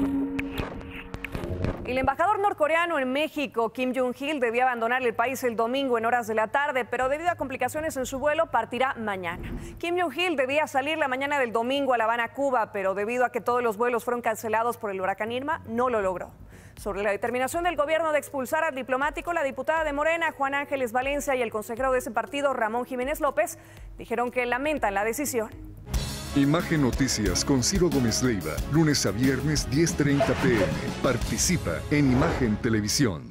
El embajador norcoreano en México, Kim Jong-il, debía abandonar el país el domingo en horas de la tarde, pero debido a complicaciones en su vuelo, partirá mañana. Kim Jong-il debía salir la mañana del domingo a La Habana, Cuba, pero debido a que todos los vuelos fueron cancelados por el huracán Irma, no lo logró. Sobre la determinación del gobierno de expulsar al diplomático, la diputada de Morena, Juan Ángeles Valencia, y el consejero de ese partido, Ramón Jiménez López, dijeron que lamentan la decisión. Imagen Noticias con Ciro Gómez Leiva, lunes a viernes 10:30 p.m. Participa en Imagen Televisión.